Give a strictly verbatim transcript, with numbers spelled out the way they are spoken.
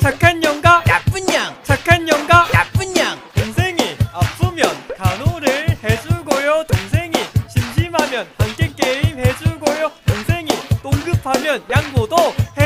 착한 영가 나쁜 양, 착한 영가 나쁜 양. 동생이 아프면 간호를 해주고요. 동생이 심심하면 함께 게임 해주고요. 동생이 똥급하면 양보도